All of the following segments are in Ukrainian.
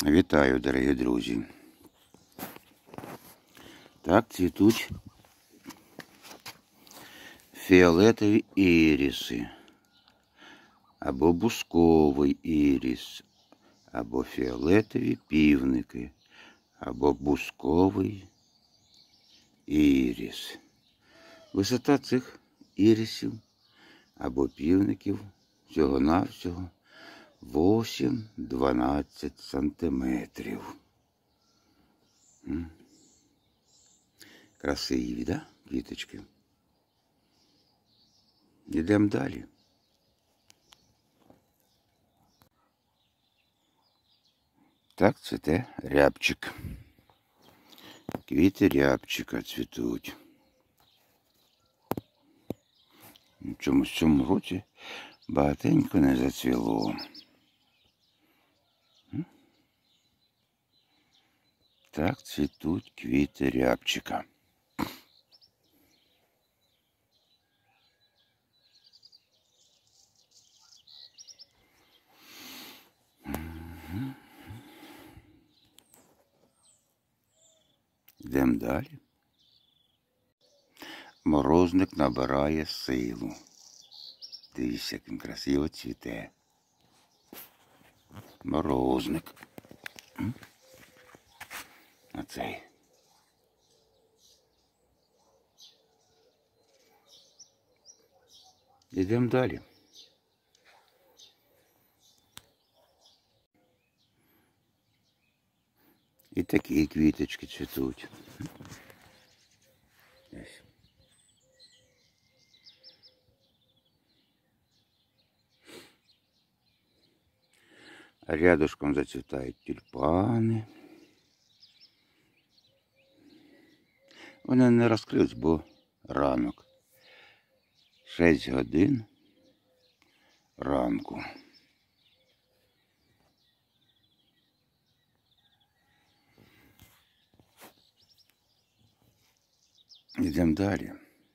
Вітаю, дорогі друзі. Так цвітуть фіолетові іріси, або бусковий іріс, або фіолетові півники, або бусковий іріс. Висота цих ірисів або півників всього-навсього 8-12 сантиметрів. Красиві, да, квіточки? Йдемо далі. Так цвіте рябчик. Квіти рябчика цвітуть. Чомусь в цьому році багатенько не зацвіло. Так цвітуть квіти рябчика. Йдемо далі. Морозник набирає силу. Дивіться, як він красиво цвіте. Морозник. Оцей. Йдемо далі. І такі квіточки цвітуть. Ось. Рядышком зацвітають тюльпани. Вони не розкрились, бо ранок. 6 годин ранку. Йдемо далі.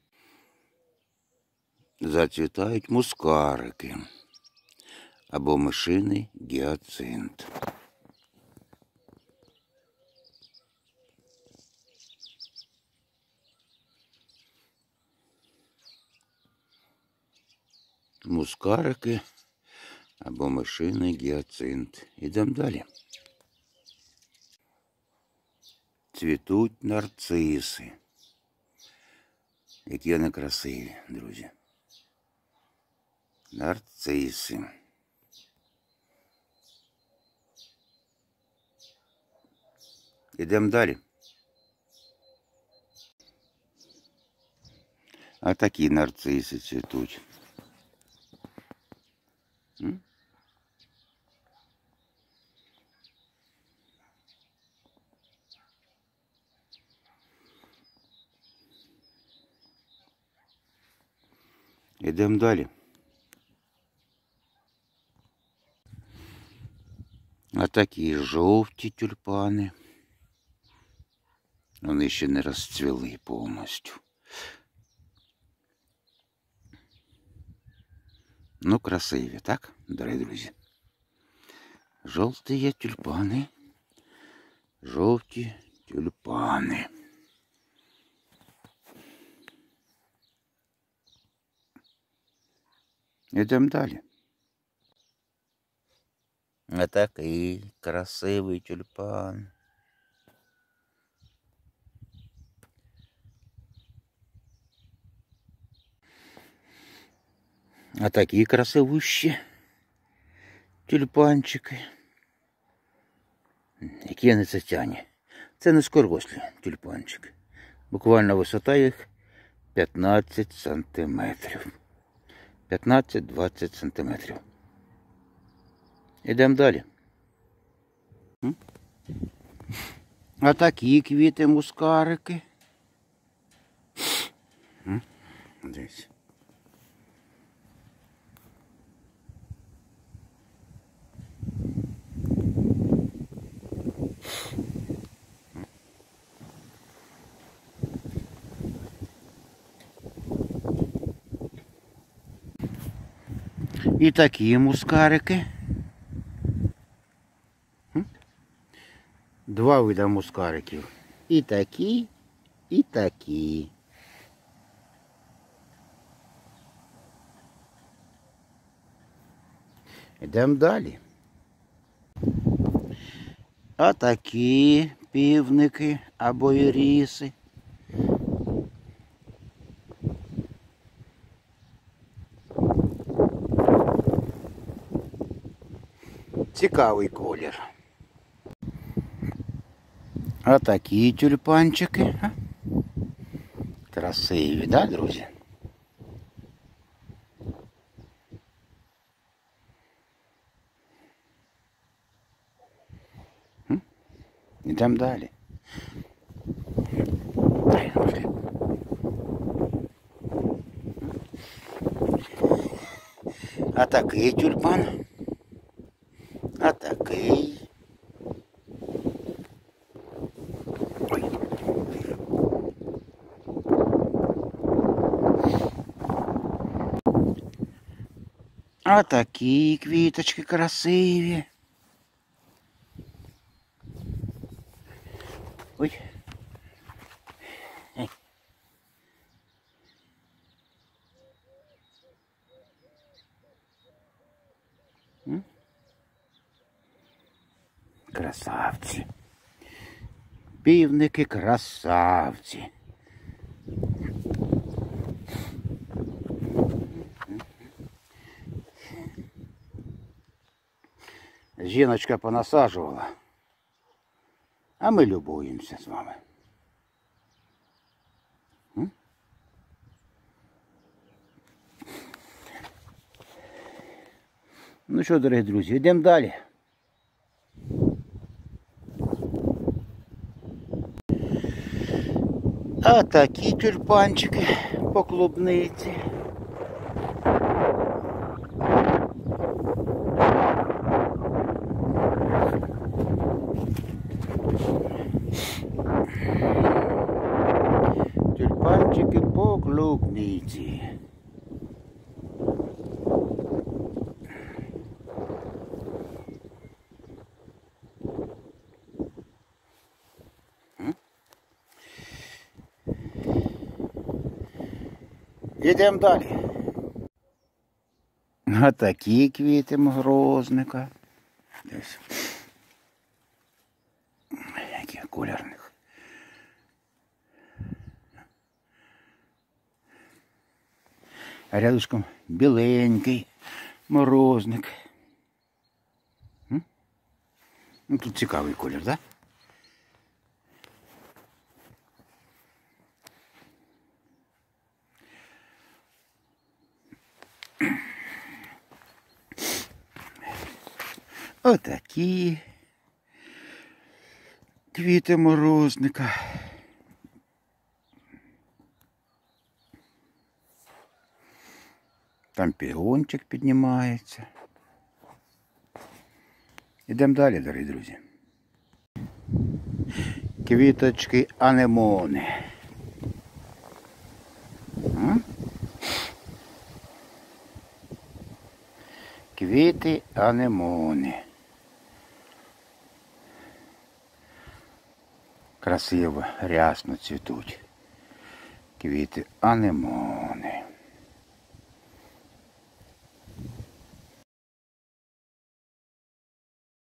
Зацвітають мускарики або мишиний гіацинт. Мускарики або мишиний гіацинт. Йдемо далі. Цвітуть нарциси. Які вони красиві, друзі. Нарциси. Йдемо далі. А такі нарциси цвітуть. Йдемо далі. А такі жовті тюльпани. Вони ще не розцвіли повністю. Ну, красиві, так, дорогі друзі? Жовті тюльпани. Жовті тюльпани. Йдемо далі. А такий красивий тюльпан. А такі красивущі тюльпанчики. Які вони цвітяні. Це низькорослі тюльпанчики. Буквально висота їх 15 сантиметрів. 15-20 сантиметрів. Йдемо далі. А такі квіти мускарики. Дивіться. І такі мускарики. Два вида мускариків. І такі, і такі. Йдемо далі. А такі півники або іріси. Цікавий колір. А такі тюльпанчики. Красиві, да, друзі? Йдемо далі. А такий тюльпан. А такий. Ой. А такі квіточки красиві. Ой. Красавці. Півники красавці. Жіночка понасаджувала, а ми любуємося з вами. Ну що, дорогі друзі, йдемо далі. А такі тюльпанчики по клубниці. Тюльпанчики по клубниці. Йдемо далі. А такі квіти морозника. Десь. Які колірних. А рядышком біленький морозник. Ну, тут цікавий колір, так? Отакі квіти морозника. Там пігончик піднімається. Ідемо далі, дорогі друзі. Квіточки анемони. Квіти анемони. Красиво, рясно цвітуть. Квіти анемони.